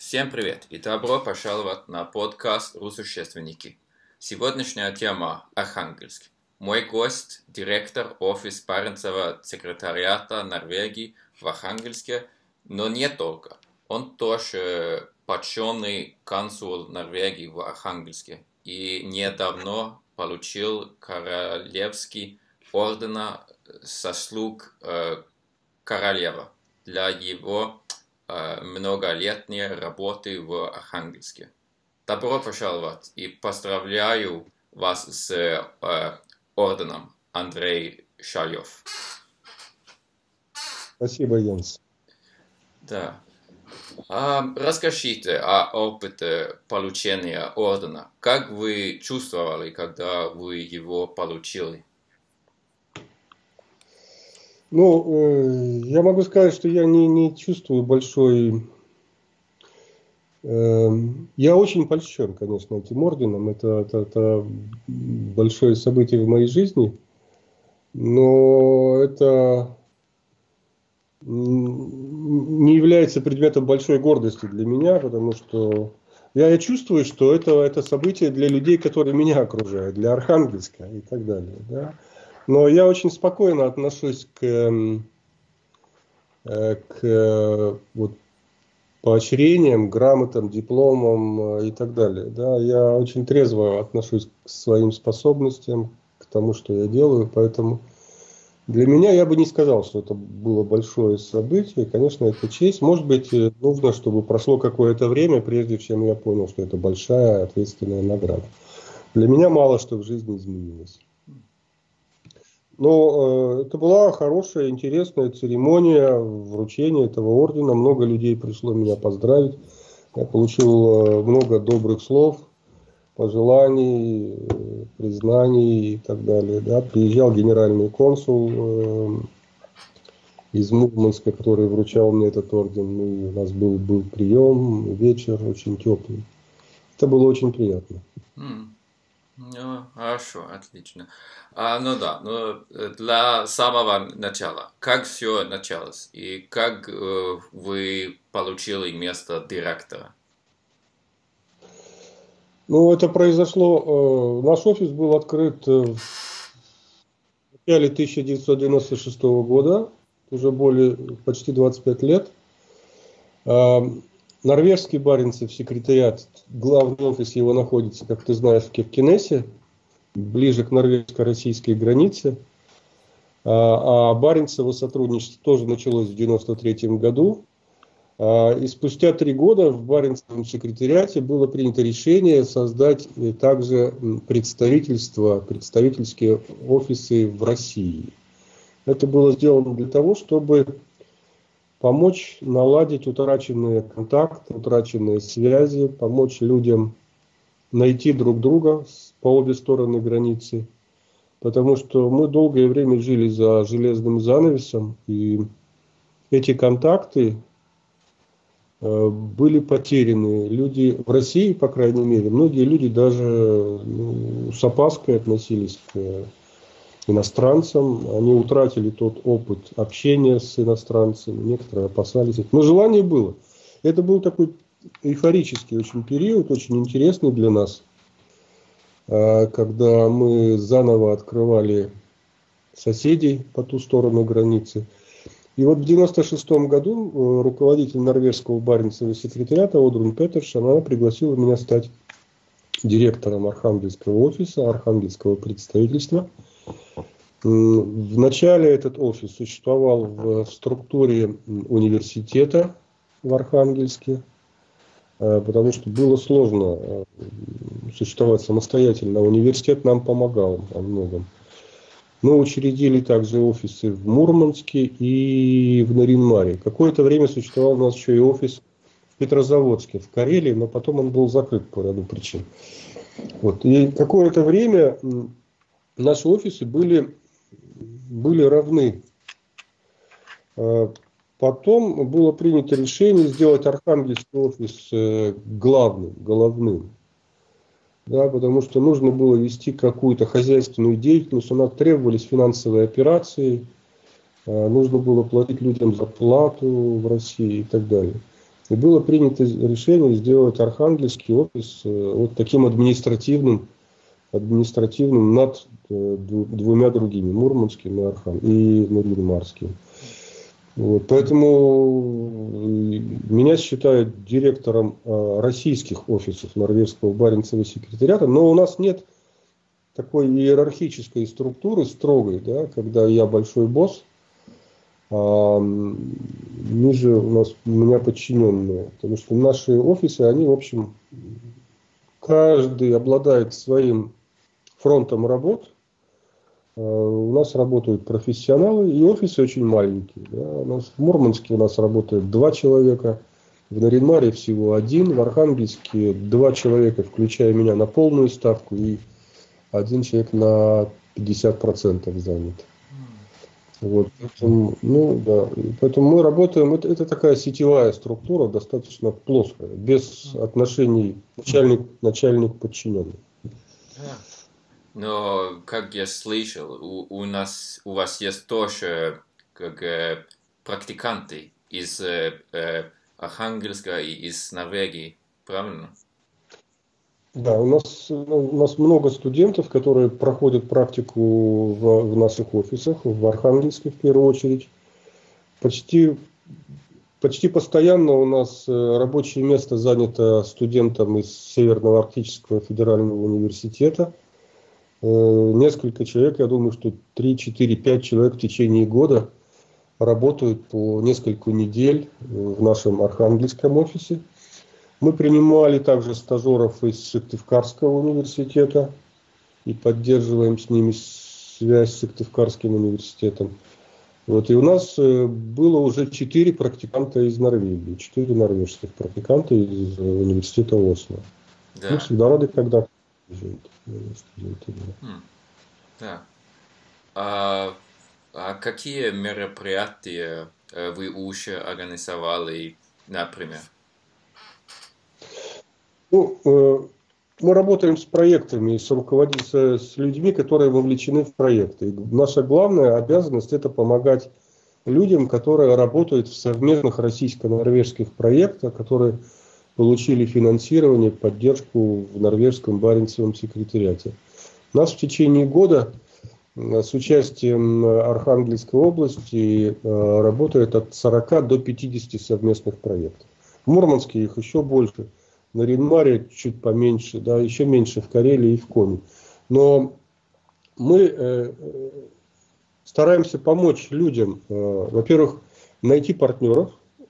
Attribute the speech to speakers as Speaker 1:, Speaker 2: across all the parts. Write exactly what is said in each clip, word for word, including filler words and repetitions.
Speaker 1: Всем привет и добро пожаловать на подкаст «Русущественники». Сегодняшняя тема – Архангельск. Мой гость – директор офиса Баренцева секретариата Норвегии в Архангельске, но не только. Он тоже почетный консул Норвегии в Архангельске и недавно получил Королевский орден заслуг э, королевы для его э, многолетней работы в Архангельске. Добро пожаловать и поздравляю вас с э, орденом, Андрей Шалев.
Speaker 2: Спасибо, Янс.
Speaker 1: Да. А, расскажите о опыте получения ордена. Как вы чувствовали, когда вы его получили?
Speaker 2: Ну, э, я могу сказать, что я не, не чувствую большой... Э, я очень польщен, конечно, этим орденом. Это, это, это большое событие в моей жизни. Но это не является предметом большой гордости для меня, потому что я, я чувствую, что это, это событие для людей, которые меня окружают, для Архангельска и так далее. Да? Но я очень спокойно отношусь к, к вот, поощрениям, грамотам, дипломам и так далее. Да? Я очень трезво отношусь к своим способностям, к тому, что я делаю, поэтому для меня я бы не сказал, что это было большое событие. Конечно, это честь. Может быть, нужно, чтобы прошло какое-то время, прежде чем я понял, что это большая ответственная награда. Для меня мало что в жизни изменилось. Но э, это была хорошая, интересная церемония вручения этого ордена. Много людей пришло меня поздравить. Я получил э, много добрых слов, пожеланий, э, признаний и так далее. Да. Приезжал генеральный консул э, из Мурманска, который вручал мне этот орден. И у нас был, был прием, вечер очень теплый. Это было очень приятно.
Speaker 1: Mm. Ну, хорошо, отлично. А, ну да, ну, для самого начала, как все началось и как э, вы получили место директора?
Speaker 2: Ну, это произошло, э, наш офис был открыт в начале тысяча девятьсот девяносто шестого года, уже более, почти двадцать пять лет. Э, Норвежский Баренцев секретариат, главный офис его находится, как ты знаешь, в Киркенесе, ближе к норвежско-российской границе. А Баренцево сотрудничество тоже началось в девяносто третьем году. И спустя три года в Баренцевом секретариате было принято решение создать также представительство, представительские офисы в России. Это было сделано для того, чтобы помочь наладить утраченные контакты, утраченные связи, помочь людям найти друг друга по обе стороны границы. Потому что мы долгое время жили за железным занавесом, и эти контакты были потеряны. Люди в России, по крайней мере, многие люди даже ну, с опаской относились к иностранцам. Они утратили тот опыт общения с иностранцами. Некоторые опасались. Но желание было. Это был такой эйфорический очень период, очень интересный для нас, когда мы заново открывали соседей по ту сторону границы. И вот в девяносто шестом году руководитель норвежского Баренцева секретариата Одрун Петерсон, она пригласила меня стать директором Архангельского офиса, Архангельского представительства. Вначале этот офис существовал в структуре университета в Архангельске, потому что было сложно существовать самостоятельно. Университет нам помогал во многом. Мы учредили также офисы в Мурманске и в Нарьян-Маре. Какое-то время существовал у нас еще и офис в Петрозаводске, в Карелии, но потом он был закрыт по ряду причин. Вот. И какое-то время наши офисы были, были равны. Потом было принято решение сделать Архангельский офис главным, головным. Да, потому что нужно было вести какую-то хозяйственную деятельность, у нас требовались финансовые операции, нужно было платить людям зарплату в России и так далее. И было принято решение сделать архангельский офис вот таким административным, административным над двумя другими, Мурманским и, Архан... и Нарьян-Марским. Вот, поэтому меня считают директором российских офисов норвежского Баренцева секретариата, но у нас нет такой иерархической структуры строгой, да, когда я большой босс, а ниже у нас у меня подчиненные, потому что наши офисы, они, в общем, каждый обладает своим фронтом работ. У нас работают профессионалы, и офисы очень маленькие. Да. У нас в Мурманске у нас работает два человека, в Нарьян-Маре всего один, в Архангельске два человека, включая меня, на полную ставку, и один человек на пятьдесят процентов занят. Вот, поэтому, ну, да, поэтому мы работаем, это, это такая сетевая структура, достаточно плоская, без отношений начальник, начальник подчиненный.
Speaker 1: Но, как я слышал, у, у нас, у вас есть тоже как, э, практиканты из э, э, Архангельска и из Норвегии, правильно?
Speaker 2: Да, у нас, у нас много студентов, которые проходят практику в, в наших офисах, в Архангельске в первую очередь. Почти, почти постоянно у нас рабочее место занято студентом из Северного Арктического федерального университета. Несколько человек, я думаю, что три, четыре, пять человек в течение года работают по несколько недель в нашем Архангельском офисе. Мы принимали также стажеров из Сыктывкарского университета и поддерживаем с ними связь с Сыктывкарским университетом. Вот, и у нас было уже четыре практиканта из Норвегии, четыре норвежских практиканта из университета Осло. Да. Мы всегда рады, когда студенты.
Speaker 1: Да. Да. А, а какие мероприятия вы уже организовали, например?
Speaker 2: Ну, мы работаем с проектами, с, руководителями, с людьми, которые вовлечены в проекты. И наша главная обязанность – это помогать людям, которые работают в совместных российско-норвежских проектах, которые получили финансирование, поддержку в норвежском Баренцевом секретариате. У нас в течение года с участием Архангельской области работает от сорока до пятидесяти совместных проектов. В Мурманске их еще больше. На Нарьян-Маре чуть поменьше, да, еще меньше в Карелии и в Коми. Но мы э, стараемся помочь людям, э, во-первых, найти партнеров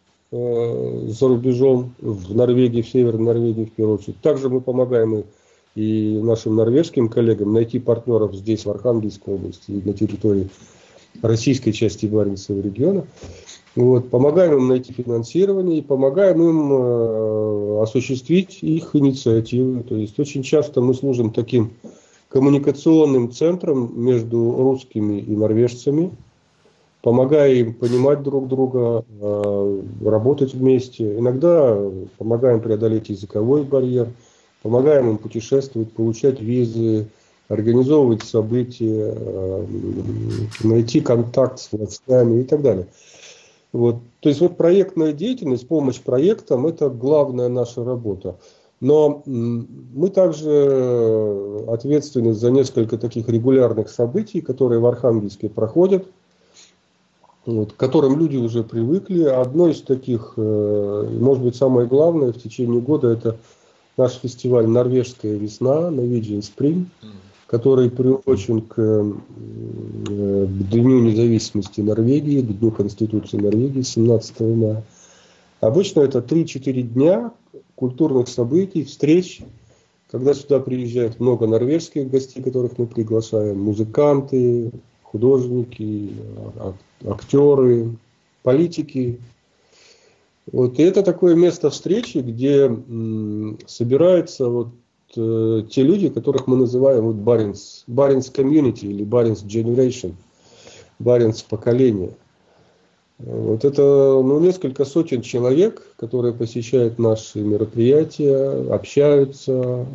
Speaker 2: э, за рубежом, в Норвегии, в Северной Норвегии в первую очередь. Также мы помогаем и, и нашим норвежским коллегам найти партнеров здесь, в Архангельской области, на территории российской части Баренцевого региона. Вот, помогаем им найти финансирование и помогаем им э, осуществить их инициативы. То есть очень часто мы служим таким коммуникационным центром между русскими и норвежцами, помогая им понимать друг друга, э, работать вместе. Иногда помогаем преодолеть языковой барьер, помогаем им путешествовать, получать визы, организовывать события, э, найти контакт с властями и так далее. Вот. То есть вот проектная деятельность, помощь проектам – это главная наша работа. Но мы также ответственны за несколько таких регулярных событий, которые в Архангельске проходят, вот, к которым люди уже привыкли. Одно из таких, может быть, самое главное в течение года – это наш фестиваль «Норвежская весна», Norwegian Spring, который приурочен к, к Дню независимости Норвегии, к Дню Конституции Норвегии, семнадцатого мая. Обычно это три-четыре дня культурных событий, встреч, когда сюда приезжает много норвежских гостей, которых мы приглашаем, музыканты, художники, актеры, политики. Вот. И это такое место встречи, где м, собираются вот те люди, которых мы называем вот Баренц, Баренц Community или Баренц Generation, Баренц поколение. Вот это ну, несколько сотен человек, которые посещают наши мероприятия, общаются,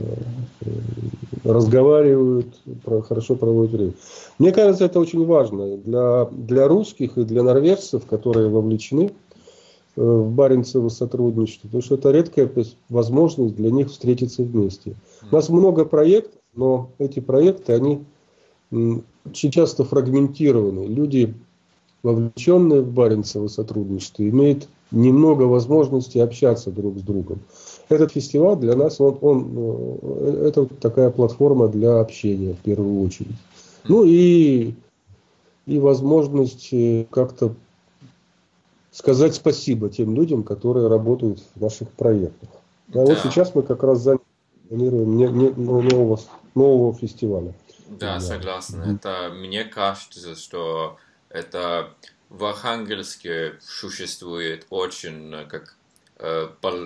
Speaker 2: разговаривают, хорошо проводят время. Мне кажется, это очень важно для, для русских и для норвежцев, которые вовлечены в Баренцево сотрудничество, потому что это редкая возможность для них встретиться вместе. У нас много проектов, но эти проекты, они очень часто фрагментированы. Люди, вовлеченные в Баренцево сотрудничество, имеют немного возможностей общаться друг с другом. Этот фестиваль для нас, он, он, это такая платформа для общения в первую очередь. Ну и, и возможность как-то сказать спасибо тем людям, которые работают в наших проектах. А да. Вот сейчас мы как раз планируем нового, нового фестиваля.
Speaker 1: Да, согласен. Mm-hmm. Это, мне кажется, что это в Архангельске существует очень как э,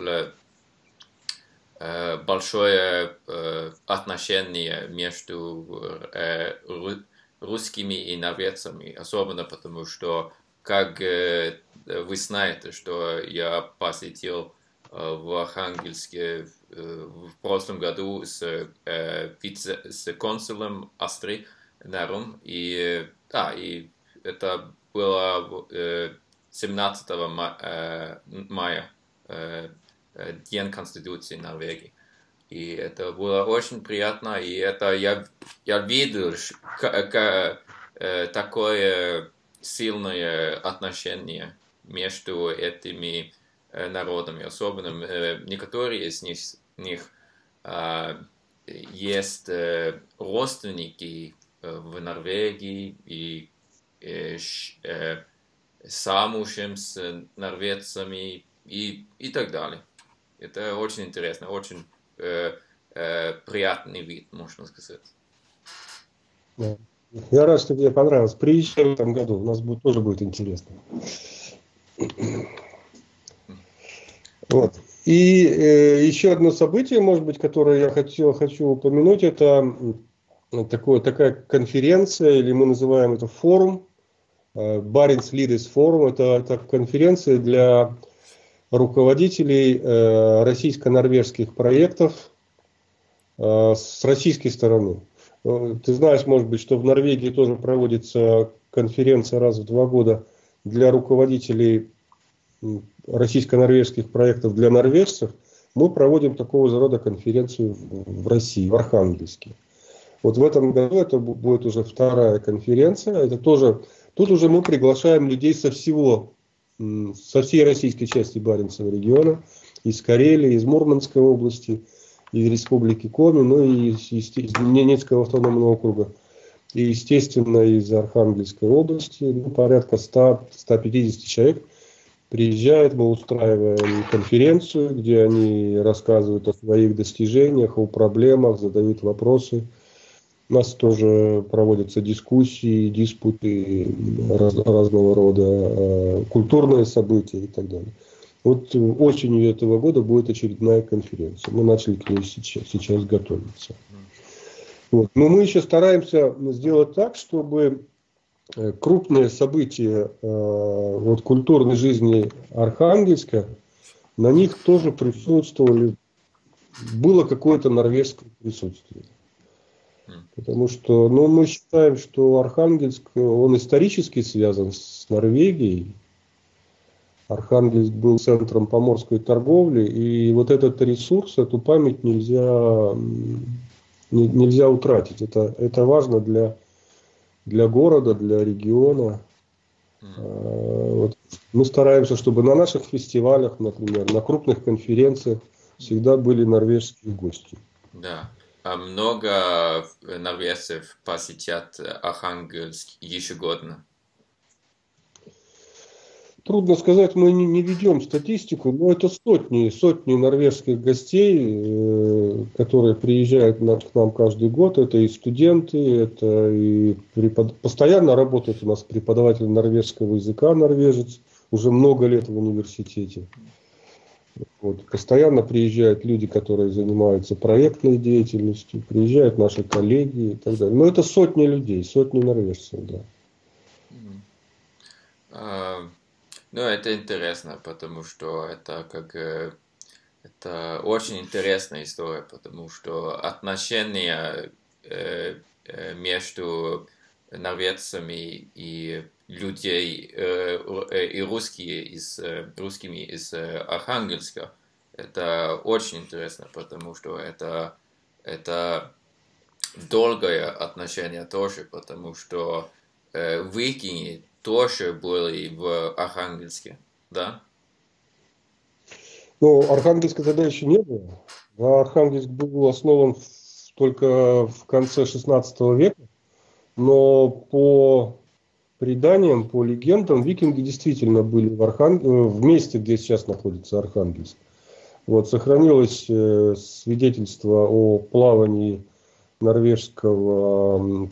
Speaker 1: э, большое э, отношение между э, русскими и норвежцами, особенно потому что, как э, вы знаете, что я посетил э, в Архангельске э, в прошлом году с, э, вице, с консулом Астрид Нерум, и, да, и это было э, семнадцатого мая, э, День Конституции Норвегии. И это было очень приятно, и это я, я видел к, к, э, такое сильное отношение между этими э, народами. Особенно э, некоторые из них, них э, есть э, родственники э, в Норвегии и э, э, замужем с норвежцами и, и так далее. Это очень интересно, очень э, э, приятный вид, можно сказать.
Speaker 2: Да. Я рад, что тебе понравилось. Приезжай в этом году, у нас будет, тоже будет интересно. Вот. И э, еще одно событие, может быть, которое я хотел, хочу упомянуть, это такое, такая конференция, или мы называем это форум, Barents Leaders Forum. Это, это конференция для руководителей э, российско-норвежских проектов э, с российской стороны. Ты знаешь, может быть, что в Норвегии тоже проводится конференция раз в два года для руководителей российско-норвежских проектов для норвежцев. Мы проводим такого же рода конференцию в России, в Архангельске. Вот в этом году это будет уже вторая конференция. Это тоже, тут уже мы приглашаем людей со всего, со всей российской части Баренцева региона, из Карелии, из Мурманской области, из Республики Коми, ну и из, из, из Ненецкого автономного округа. И, естественно, из Архангельской области, ну, порядка ста — ста пятидесяти человек приезжают. Мы устраиваем конференцию, где они рассказывают о своих достижениях, о проблемах, задают вопросы. У нас тоже проводятся дискуссии, диспуты раз, разного рода, культурные события и так далее. Вот осенью этого года будет очередная конференция. Мы начали к ней сейчас, сейчас готовиться. Вот. Но мы еще стараемся сделать так, чтобы крупные события вот, культурной жизни Архангельска, на них тоже присутствовали, было какое-то норвежское присутствие. Потому что ну, мы считаем, что Архангельск, он исторически связан с Норвегией. Архангельск был центром поморской торговли, и вот этот ресурс, эту память нельзя, нельзя утратить. Это, это важно для, для города, для региона. Вот. Мы стараемся, чтобы на наших фестивалях, например, на крупных конференциях всегда были норвежские гости.
Speaker 1: Да. А много норвежцев посетят Архангельск ежегодно?
Speaker 2: Трудно сказать, мы не, не ведем статистику, но это сотни, сотни норвежских гостей, э, которые приезжают на, к нам каждый год. Это и студенты, это и препод... постоянно работает у нас преподаватель норвежского языка, норвежец, уже много лет в университете. Вот. Постоянно приезжают люди, которые занимаются проектной деятельностью, приезжают наши коллеги и так далее. Но это сотни людей, сотни норвежцев, да.
Speaker 1: Uh... Ну, это интересно, потому что это как это очень интересная история, потому что отношения э, между норвежцами и людей, э, э, и русские из, э, русскими из э, Архангельска. Это очень интересно, потому что это, это долгое отношение тоже, потому что э, викинги тоже были в Архангельске, да?
Speaker 2: Ну, Архангельска тогда еще не было. Да, Архангельск был основан в- только в конце шестнадцатого века, но по преданиям, по легендам, викинги действительно были в, Архан... э, в месте, где сейчас находится Архангельск. Вот, сохранилось э, свидетельство о плавании норвежского м,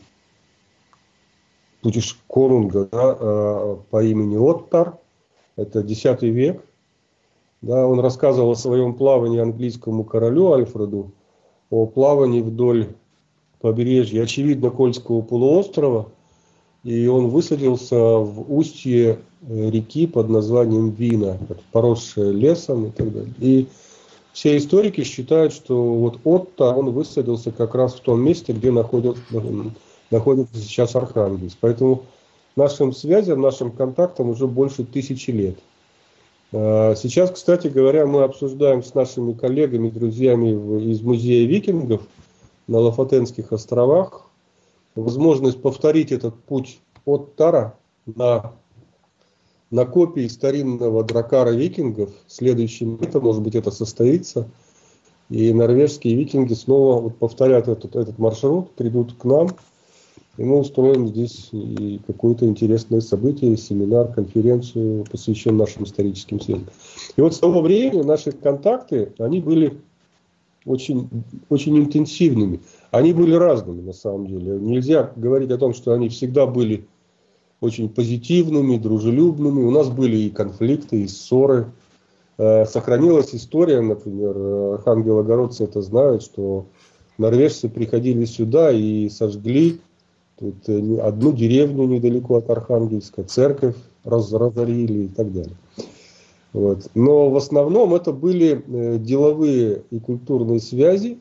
Speaker 2: путеш... конунга, да, э, по имени Оттар. Это десятый век. Да, он рассказывал о своем плавании английскому королю Альфреду, о плавании вдоль побережья, очевидно, Кольского полуострова. И он высадился в устье э, реки под названием Вина, поросшее лесом и так далее. И все историки считают, что вот Отто, он высадился как раз в том месте, где находится, находится сейчас Архангельск. Поэтому нашим связям, нашим контактам уже больше тысячи лет. Сейчас, кстати говоря, мы обсуждаем с нашими коллегами, друзьями из музея викингов на Лафатенских островах возможность повторить этот путь от Тара на, на копии старинного дракара викингов. Следующим летом, может быть, это состоится. И норвежские викинги снова вот повторят этот, этот маршрут, придут к нам. И мы устроим здесь и какое-то интересное событие, семинар, конференцию, посвященную нашим историческим сведениям. И вот с того времени наши контакты, они были очень, очень интенсивными. Они были разными на самом деле. Нельзя говорить о том, что они всегда были очень позитивными, дружелюбными. У нас были и конфликты, и ссоры. Сохранилась история, например, архангелогородцы это знают, что норвежцы приходили сюда и сожгли тут одну деревню недалеко от Архангельска, церковь раз, разорили и так далее. Вот. Но в основном это были деловые и культурные связи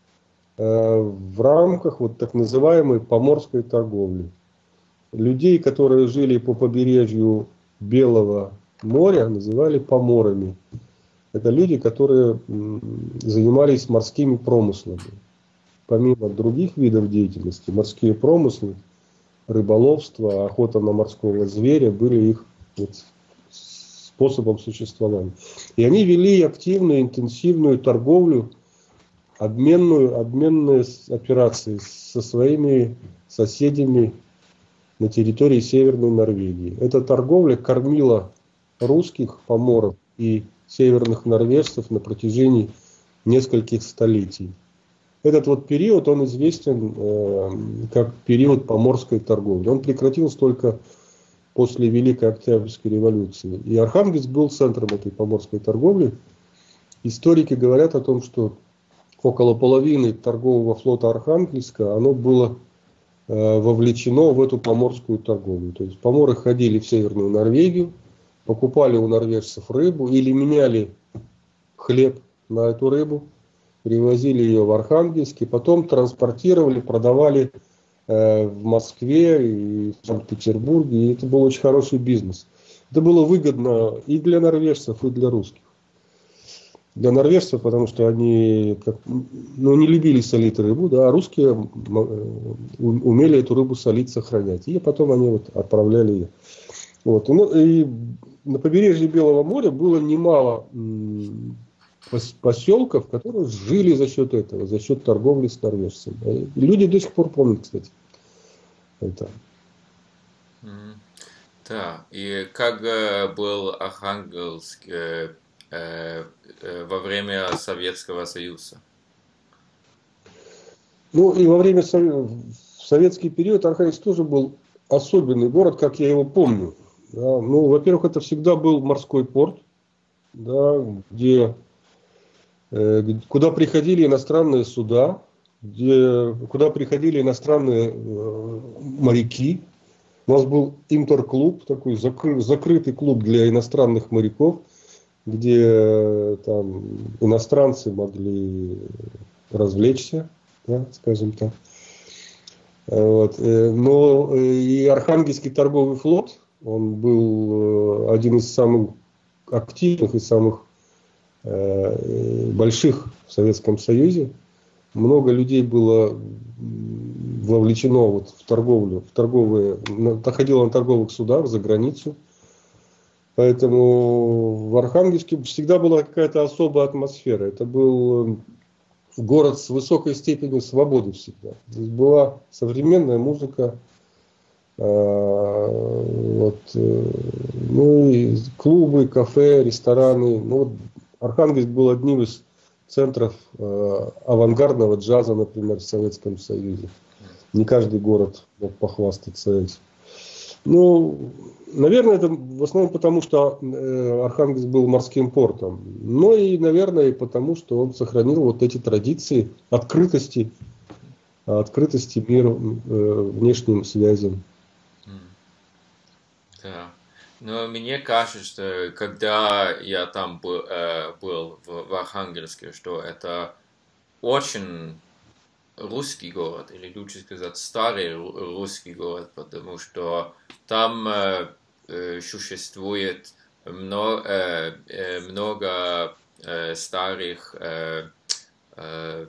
Speaker 2: в рамках вот так называемой поморской торговли. Людей, которые жили по побережью Белого моря, называли поморами. Это люди, которые занимались морскими промыслами. Помимо других видов деятельности, морские промыслы, рыболовство, охота на морского зверя были их вот способом существования. И они вели активную, интенсивную торговлю, обменную, обменные операции со своими соседями на территории Северной Норвегии. Эта торговля кормила русских поморов и северных норвежцев на протяжении нескольких столетий. Этот вот период, он известен э, как период поморской торговли. Он прекратился только после Великой Октябрьской революции. И Архангельск был центром этой поморской торговли. Историки говорят о том, что около половины торгового флота Архангельска, оно было э, вовлечено в эту поморскую торговлю. То есть поморы ходили в Северную Норвегию, покупали у норвежцев рыбу или меняли хлеб на эту рыбу, привозили ее в Архангельск, и потом транспортировали, продавали э, в Москве и в Санкт-Петербурге. И это был очень хороший бизнес. Это было выгодно и для норвежцев, и для русских. Для норвежцев, потому что они как, ну, не любили солить рыбу, да, а русские умели эту рыбу солить, сохранять. И потом они вот отправляли ее. Вот. Ну, и на побережье Белого моря было немало поселков, которые жили за счет этого, за счет торговли с норвежцами. И люди до сих пор помнят, кстати, это.
Speaker 1: Да, и как был Архангельск э, э, во время Советского Союза?
Speaker 2: Ну и во время в советский период Архангельск тоже был особенный город, как я его помню. Да. Ну, во-первых, это всегда был морской порт, да, где куда приходили иностранные суда, где, куда приходили иностранные э, моряки. У нас был интерклуб, такой закры, закрытый клуб для иностранных моряков, где э, там иностранцы могли развлечься, да, скажем так. Вот. Но и Архангельский торговый флот, он был один из самых активных и самых больших в Советском Союзе. Много людей было вовлечено вот в торговлю, в торговые, доходило на торговых судах за границу. Поэтому в Архангельске всегда была какая-то особая атмосфера. Это был город с высокой степенью свободы всегда. Здесь была современная музыка, вот, ну и клубы, кафе, рестораны. Ну, вот Архангельск был одним из центров авангардного джаза, например, в Советском Союзе. Не каждый город мог похвастаться этим. Ну, наверное, это в основном потому, что Архангельск был морским портом. Но и, наверное, и потому, что он сохранил вот эти традиции открытости, открытости миру, внешним связям.
Speaker 1: Да. Но мне кажется, что когда я там был, э, был в, в Архангельске, что это очень русский город, или лучше сказать старый русский город, потому что там э, э, существует много, э, много э, старых э, э,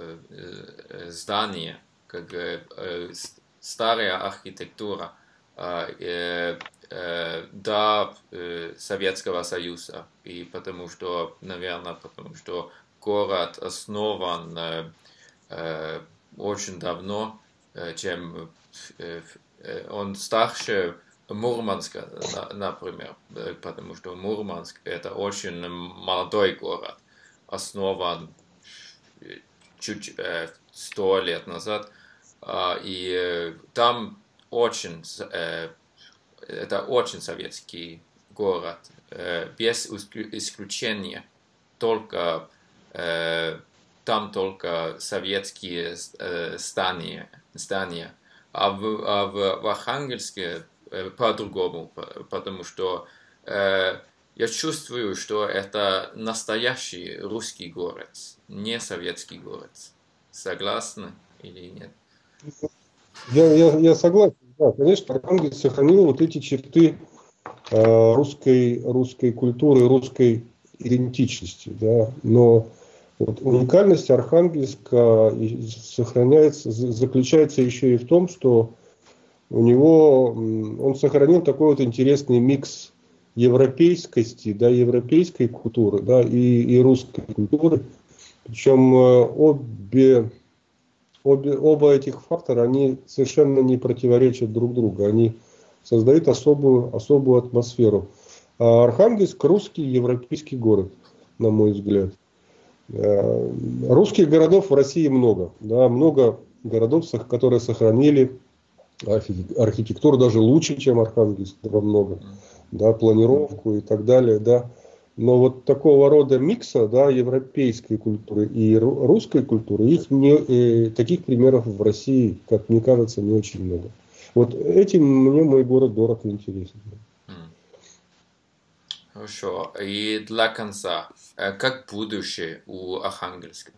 Speaker 1: э, зданий, как э, старая архитектура э, э, до э, Советского Союза, и потому что, наверное, потому что город основан э, очень давно, чем он старше Мурманска, например, потому что Мурманск это очень молодой город, основан чуть сто лет назад, и там очень, это очень советский город, без исключения, только там только советские э, здания, здания. А, в, а в, в Архангельске э, по-другому, потому что э, я чувствую, что это настоящий русский город, не советский город. Согласны или нет?
Speaker 2: Я, я, я согласен, да, конечно, Архангельск сохранил вот эти черты э, русской, русской культуры, русской идентичности, да, но вот уникальность Архангельска сохраняется, заключается еще и в том, что у него, он сохранил такой вот интересный микс европейскости, да, европейской культуры, да, и, и русской культуры. Причем обе, обе, оба этих фактора, они совершенно не противоречат друг другу, они создают особую, особую атмосферу. А Архангельск русский европейский город, на мой взгляд. Русских городов в России много. Да, много городов, которые сохранили архитектуру даже лучше, чем Архангельск, во много. Да, планировку и так далее. Да. Но вот такого рода микса, да, европейской культуры и русской культуры, их не, э, таких примеров в России, как мне кажется, не очень много. Вот этим мне мой город дорог и интересен.
Speaker 1: Хорошо. И для конца, как будущее у Архангельска?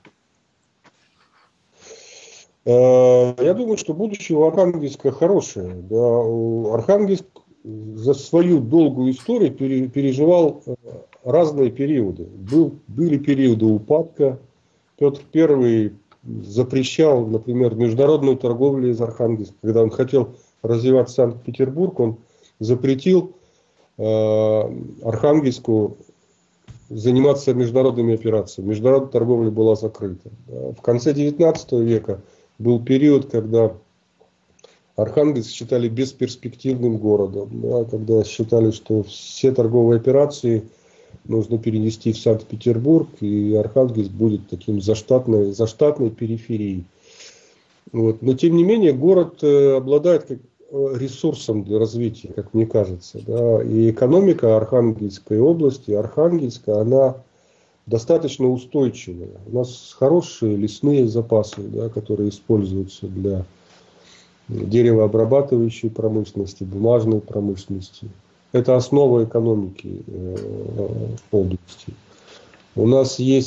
Speaker 2: Я думаю, что будущее у Архангельска хорошее. Да. Архангельск за свою долгую историю переживал разные периоды. Был, были периоды упадка. Петр Первый запрещал, например, международную торговлю из Архангельска. Когда он хотел развивать Санкт-Петербург, он запретил Архангельску заниматься международными операциями. Международная торговля была закрыта. В конце девятнадцатого века был период, когда Архангельск считали бесперспективным городом, да, когда считали, что все торговые операции нужно перенести в Санкт-Петербург, и Архангельск будет таким заштатной, заштатной периферией. Вот. Но тем не менее город обладает как ресурсом для развития, как мне кажется. Да. И экономика Архангельской области, Архангельска, она достаточно устойчивая. У нас хорошие лесные запасы, да, которые используются для деревообрабатывающей промышленности, бумажной промышленности. Это основа экономики в области. У нас есть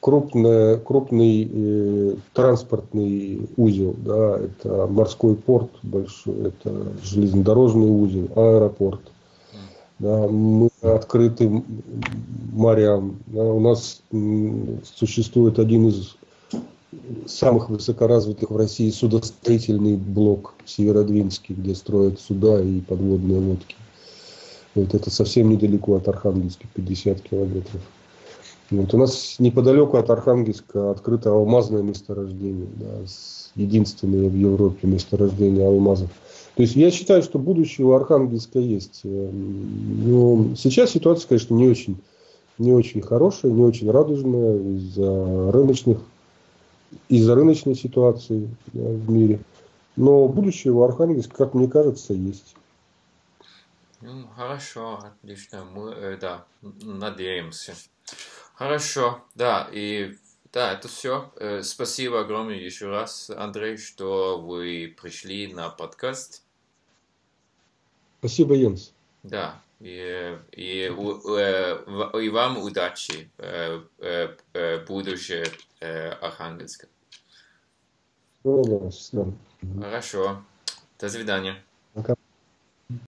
Speaker 2: крупный, крупный э, транспортный узел, да, это морской порт большой, это железнодорожный узел, аэропорт. Да, мы открыты морям. Да, у нас м, существует один из самых высокоразвитых в России судостроительный блок Северодвинский, где строят суда и подводные лодки. Вот это совсем недалеко от Архангельска, пятьдесят километров. Вот у нас неподалеку от Архангельска открыто алмазное месторождение, да, единственное в Европе месторождение алмазов. То есть я считаю, что будущее у Архангельска есть. Но сейчас ситуация, конечно, не очень, не очень хорошая, не очень радужная из-за рыночных, из-за рыночной ситуации, да, в мире. Но будущее у Архангельска, как мне кажется, есть.
Speaker 1: Ну, хорошо, отлично. Мы, э, да, надеемся. Хорошо, да, и да, это все. Э, спасибо огромное еще раз, Андрей, что вы пришли на подкаст.
Speaker 2: Спасибо, Йенс.
Speaker 1: Да, и, и, у- э, и вам удачи э, э, э, будущее э, Архангельска.
Speaker 2: Ну, да, счастливо.
Speaker 1: Хорошо, до свидания.
Speaker 2: Пока.